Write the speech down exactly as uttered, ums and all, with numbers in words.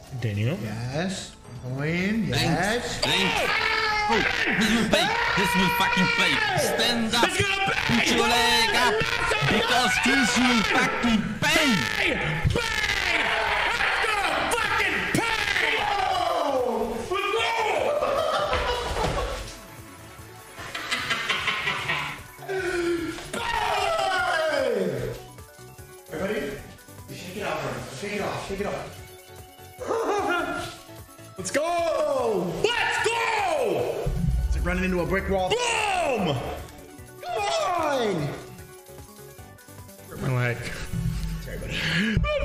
Continue. Yes. Going. Yes. Thanks. Oh, this will pay. This will fucking pay. Stand up. Put your leg up. Because this will fucking pay. Pay! It's gonna fucking pay! Oh, let's go! Everybody, shake it off. Shake it off. Shake it off. Let's go! Let's go! Is it running into a brick wall? Boom! Come on! Hurt my leg. Sorry, buddy.